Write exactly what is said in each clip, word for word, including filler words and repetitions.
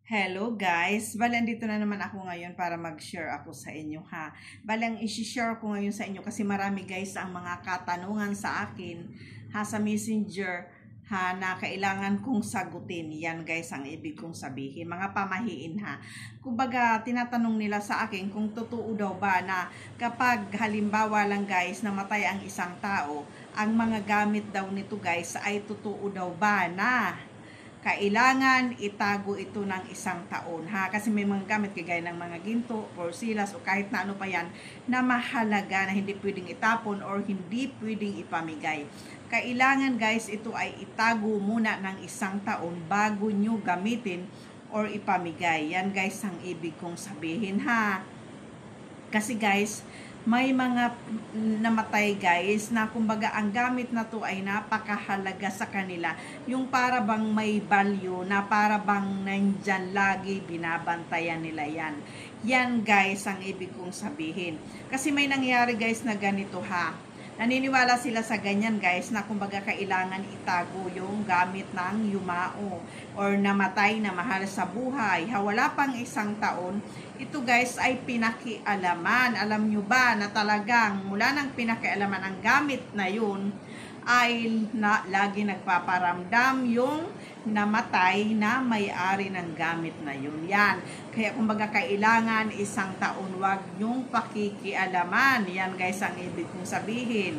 Hello guys! Bale, andito na naman ako ngayon para mag-share ako sa inyo ha. Bale, ang isi-share ko ngayon sa inyo kasi marami guys ang mga katanungan sa akin ha sa messenger ha na kailangan kong sagutin. Yan guys ang ibig kong sabihin. Mga pamahiin ha. Kumbaga, tinatanong nila sa akin kung totoo daw ba na kapag halimbawa lang guys namatay ang isang tao, ang mga gamit daw nito guys ay totoo daw ba na kailangan itago ito ng isang taon ha, kasi may mga gamit kagaya ng mga ginto, porsilas o kahit na ano pa yan na mahalaga na hindi pwedeng itapon or hindi pwedeng ipamigay. Kailangan guys ito ay itago muna ng isang taon bago nyo gamitin or ipamigay. Yan guys ang ibig kong sabihin ha. Kasi guys, may mga namatay guys na kumbaga ang gamit na to ay napakahalaga sa kanila. Yung para bang may value na para bang nandyan lagi binabantayan nila yan. Yan guys ang ibig kong sabihin. Kasi may nangyari guys na ganito ha. Naniniwala sila sa ganyan guys na kumbaga kailangan itago yung gamit ng yumao or namatay na mahal sa buhay. Ha, wala pang isang taon, ito guys ay pinakialaman. Alam nyo ba na talagang mula ng pinakialaman ang gamit na yun ay na, lagi nagpaparamdam yung namatay na may-ari ng gamit na yun. Yan. Kaya kumbaga kailangan isang taon wag yung pakikialaman. Yan guys ang ibig kong sabihin.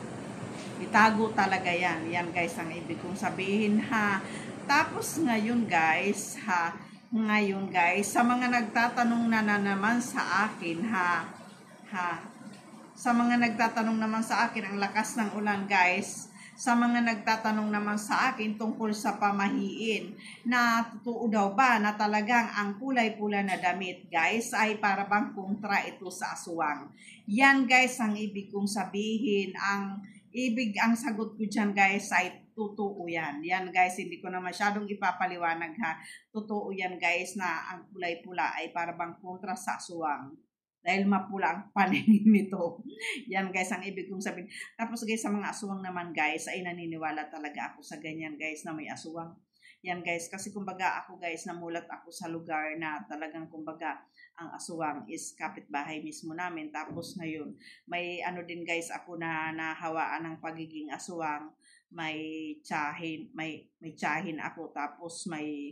Itago talaga yan. Yan guys ang ibig kong sabihin ha. Tapos ngayon guys ha. Ngayon guys, sa mga nagtatanong na, na naman sa akin ha. Ha. Sa mga nagtatanong naman sa akin, ang lakas ng ulan guys, sa mga nagtatanong naman sa akin tungkol sa pamahiin, na totoo daw ba na talagang ang kulay-pula na damit guys ay para bang kontra ito sa aswang. Yan guys ang ibig kong sabihin, ang ibig, ang sagot ko dyan guys ay totoo yan. Yan guys, hindi ko na masyadong ipapaliwanag ha. Totoo yan guys na ang kulay-pula ay para bang kontra sa aswang. Dahil mapula ang paningin nito. Yan guys, ang ibig kong sabihin. Tapos guys, sa mga aswang naman guys, ay naniniwala talaga ako sa ganyan guys na may aswang. Yan guys, kasi kumbaga ako guys, namulat ako sa lugar na talagang kumbaga ang aswang is kapitbahay mismo namin. Tapos ngayon, may ano din guys ako na nahawaan ng pagiging aswang. May tsahin, may, may tsahin ako. Tapos may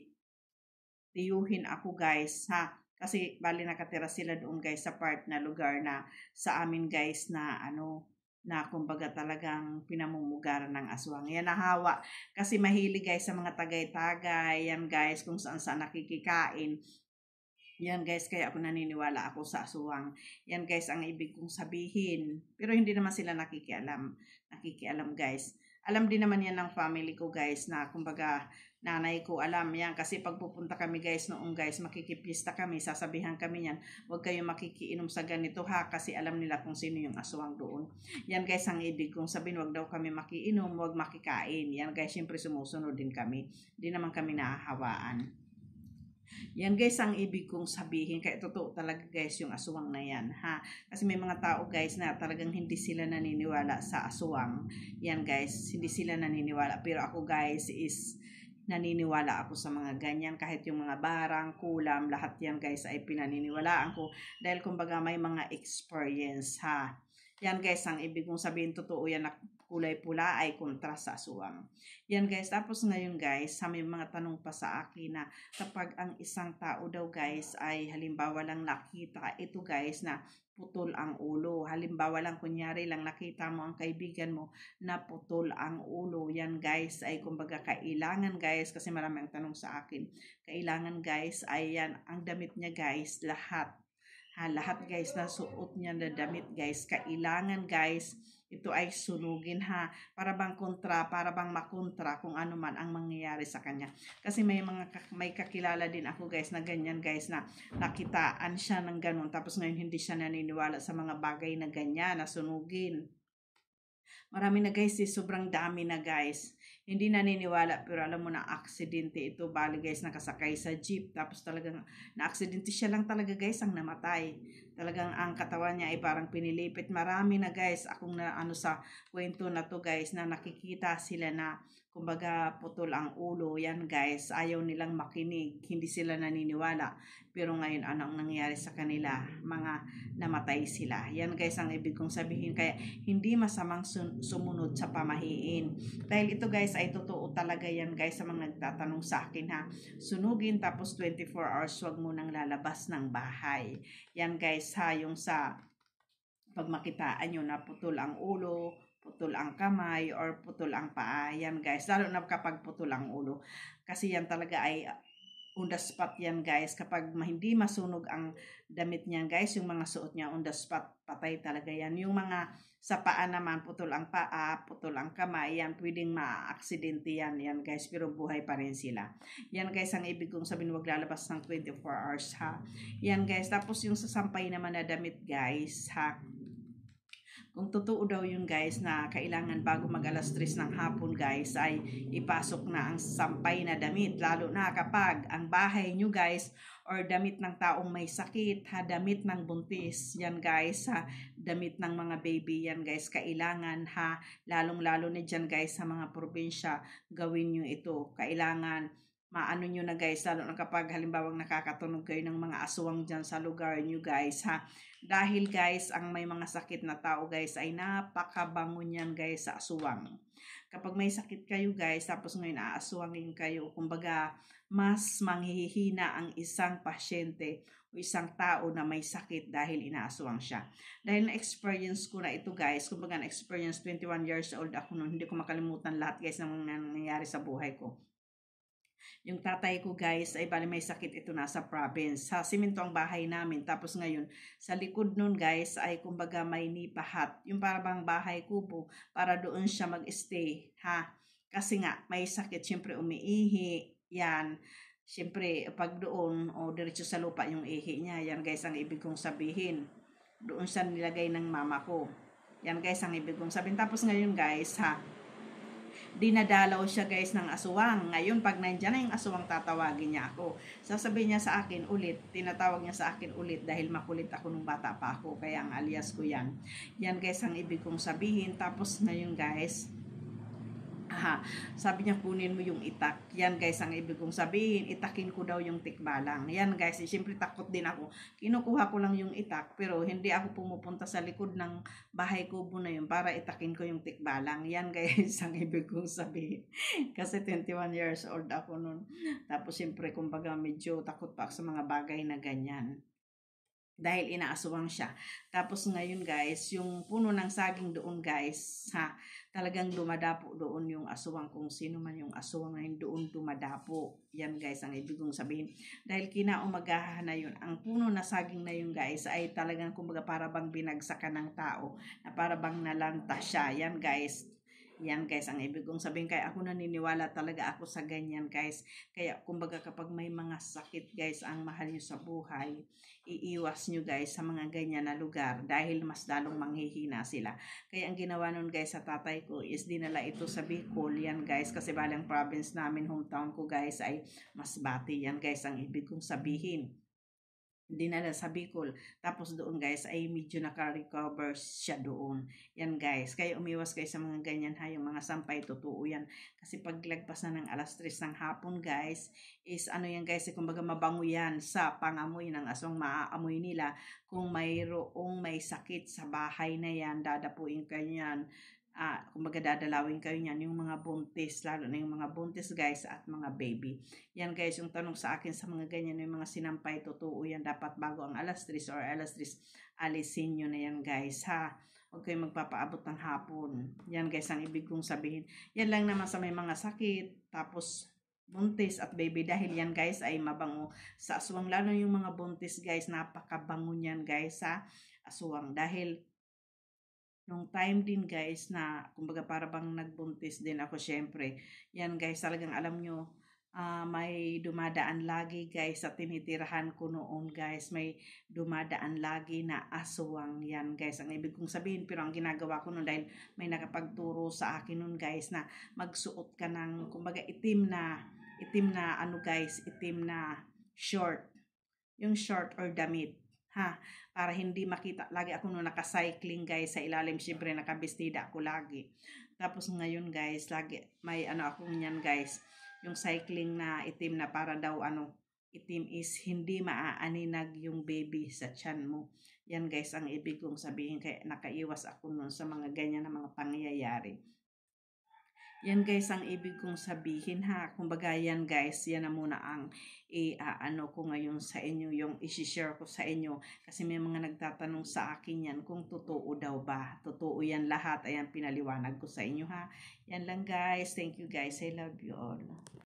tiyuhin ako guys ha. Kasi bali nakatira sila doon guys sa part na lugar na sa amin guys na ano na kumbaga talagang pinamumugaran ng aswang. Yan nahawa. Kasi mahilig guys sa mga tagay-tagay. Yan guys kung saan saan nakikikain. Yan guys kaya ako naniniwala ako sa aswang. Yan guys ang ibig kong sabihin. Pero hindi naman sila nakikialam. Nakikialam guys. Alam din naman yan ng family ko guys na kumbaga nanay ko alam yan kasi pag pupunta kami guys noong guys makikipista kami, sasabihan kami yan, huwag kayong makikiinom sa ganito ha kasi alam nila kung sino yung aswang doon. Yan guys ang ibig kong sabihin, huwag daw kami makiinom, huwag makikain. Yan guys, syempre sumusunod din kami. Hindi naman kami nahahawaan. Yan guys ang ibig kong sabihin. Kaya totoo talaga guys yung aswang na yan ha. Kasi may mga tao guys na talagang hindi sila naniniwala sa aswang. Yan guys, hindi sila naniniwala. Pero ako guys is naniniwala ako sa mga ganyan. Kahit yung mga barang, kulam, lahat yan guys ay pinaniniwalaan ko. Dahil kumbaga may mga experience ha. Yan guys, ang ibig kong sabihin, totoo yan na kulay pula ay kontra sa aswang. Yan guys, tapos ngayon guys, may mga tanong pa sa akin na kapag ang isang tao daw guys ay halimbawa lang nakita ito guys na putol ang ulo. Halimbawa lang kunyari lang nakita mo ang kaibigan mo na putol ang ulo. Yan guys ay kumbaga kailangan guys, kasi marami ang tanong sa akin. Kailangan guys ay yan, ang damit niya guys, lahat. Ha, lahat guys na suot niya na damit guys, kailangan guys ito ay sunugin ha, para bang kontra, para bang makontra kung ano man ang mangyayari sa kanya. Kasi may mga may kakilala din ako guys na ganyan guys na nakitaan siya ng ganun tapos ngayon hindi siya naniniwala sa mga bagay na ganyan na sunugin. Marami na guys, eh, sobrang dami na guys. Hindi naniniwala pero alam mo na aksidente ito. Bali guys, nakasakay sa jeep. Tapos talagang na-aksidente siya lang talaga guys ang namatay. Talagang ang katawan niya ay parang pinilipit. Marami na guys, akong na ano sa kwento na to guys na nakikita sila na kumbaga putol ang ulo, yan guys, ayaw nilang makinig, hindi sila naniniwala. Pero ngayon, anong nangyari sa kanila? Mga namatay sila. Yan guys ang ibig kong sabihin. Kaya hindi masamang sun- sumunod sa pamahiin. Dahil ito guys ay totoo talaga yan guys sa mga nagtatanong sa akin ha. Sunugin tapos twenty-four hours wag mo nang lalabas ng bahay. Yan guys ha, yung sa pag makitaan nyo na putol ang ulo, putol ang kamay, or putol ang paa. Yan guys, lalo na kapag putol ang ulo. Kasi yan talaga ay on the spot yan guys. Kapag hindi masunog ang damit niyan guys, yung mga suot niya on the spot, patay talaga yan. Yung mga sa paa naman, putol ang paa, putol ang kamay, yan pwedeng ma-aksidente yan, yan guys, pero buhay pa rin sila. Yan guys, ang ibig kong sabihin, wag lalabas ng twenty-four hours ha. Yan guys, tapos yung sasampay naman na damit guys ha. Kung totoo daw yun guys na kailangan bago mag alas tres ng hapon guys ay ipasok na ang sampay na damit. Lalo na kapag ang bahay nyo guys or damit ng taong may sakit, ha, damit ng buntis, yan guys ha, damit ng mga baby, yan guys, kailangan ha, lalong lalo na dyan guys sa mga probinsya, gawin nyo ito. Kailangan maano nyo na guys, lalo na kapag halimbawa nakakatunog kayo ng mga aswang dyan sa lugar nyo guys ha. Dahil guys, ang may mga sakit na tao guys ay napakabango niyan guys sa aswang. Kapag may sakit kayo guys, tapos ngayon aaswangin kayo, kumbaga mas manghihina ang isang pasyente o isang tao na may sakit dahil inaaswang siya. Dahil na-experience ko na ito guys, kumbaga na-experience twenty-one years old ako noon, hindi ko makalimutan lahat guys ng nangyayari sa buhay ko. Yung tatay ko guys ay bali may sakit, ito nasa province. Sa simento ang bahay namin. Tapos ngayon sa likod nun guys ay kumbaga may nipahat. Yung parang bahay kubo para doon siya mag-stay ha. Kasi nga may sakit, syempre umiihi yan. Syempre pag doon o diretso sa lupa yung ihi niya. Yan guys ang ibig kong sabihin. Doon siya nilagay ng mama ko. Yan guys ang ibig kong sabihin. Tapos ngayon guys ha, dinadalaw siya guys ng aswang. Ngayon pag nandiyan na yung aswang, tatawagin niya ako. Sasabihin niya sa akin ulit, tinatawag niya sa akin ulit dahil makulit ako nung bata pa ako. Kaya ang alias ko yan. Yan guys ang ibig kong sabihin. Tapos ngayon guys, aha, sabi niya kunin mo yung itak. Yan guys ang ibig kong sabihin, itakin ko daw yung tikbalang. Yan guys, eh, siyempre takot din ako. Kinukuha ko lang yung itak pero hindi ako pumupunta sa likod ng bahay kubo na yun para itakin ko yung tikbalang. Yan guys ang ibig kong sabihin. Kasi twenty-one years old ako nun. Tapos siyempre kumbaga medyo takot pa ako sa mga bagay na ganyan. Dahil inaaswang siya. Tapos ngayon guys, yung puno ng saging doon guys, ha, talagang dumadapo doon yung aswang, kung sino man yung aswang na yun, doon dumadapo. Yan guys ang ibig kong sabihin. Dahil kinaumagahan na yun, ang puno na saging na yun guys ay talagang kumbaga para bang binagsakan ng tao, na para bang nalanta siya. Yan guys. Yan guys ang ibig kong sabihin. Kaya ako naniniwala talaga ako sa ganyan guys. Kaya kumbaga kapag may mga sakit guys ang mahal nyo sa buhay, iiwas nyo guys sa mga ganyan na lugar dahil mas lalong manghihina sila. Kaya ang ginawa nun guys sa tatay ko is dinala ito sa Bicol. Yan guys, kasi balang province namin, hometown ko guys ay Masbate. Yan guys ang ibig kong sabihin. Dinala sa Bicol. Tapos doon guys ay medyo naka-recover siya doon. Yan guys. Kaya umiwas kayo sa mga ganyan ha. Yung mga sampay, totoo yan. Kasi paglagpas na ng alas tres ng hapon guys, is ano yan guys, kumbaga mabango yan sa pangamoy ng aswang. Maaamoy nila kung mayroong may sakit sa bahay na yan, dadapuin kayo yan. Ah, kumbaga dadalawin kayo niyan, yung mga buntis, lalo na yung mga buntis guys at mga baby. Yan guys, yung tanong sa akin sa mga ganyan, yung mga sinampay, totoo yan, dapat bago ang alas tres or alas tres, alisin nyo na yan guys ha. Huwag kayong magpapaabot ng hapon. Yan guys ang ibig kong sabihin. Yan lang naman sa may mga sakit, tapos buntis at baby, dahil yan guys ay mabango sa aswang, lalo yung mga buntis guys, napakabango niyan guys sa aswang. Dahil nung time din guys na kumbaga para bang nagbuntis din ako syempre. Yan guys, talagang alam nyo, uh, may dumadaan lagi guys sa tinitirahan ko noon guys. May dumadaan lagi na aswang. Yan guys, ang ibig kong sabihin. Pero ang ginagawa ko noon dahil may nakapagturo sa akin noon guys na magsuot ka ng kumbaga itim na, itim na ano guys, itim na short. Yung short or damit. Ha, para hindi makita. Lagi ako nung naka-cycling guys sa ilalim, syempre nakabestida ako lagi. Tapos ngayon guys, lagi may ano ako niyan guys, yung cycling na itim na para daw ano, itim is hindi maaaninag yung baby sa tiyan mo. Yan guys ang ibig kong sabihin, kaya nakaiwas ako nun sa mga ganyan na mga pangyayari. Yan guys ang ibig kong sabihin ha. Kumbaga yan guys, yan na muna ang i-ano ko ngayon sa inyo, yung i-share ko sa inyo. Kasi may mga nagtatanong sa akin yan kung totoo daw ba. Totoo yan lahat. Ayan, pinaliwanag ko sa inyo ha. Yan lang guys. Thank you guys. I love you all.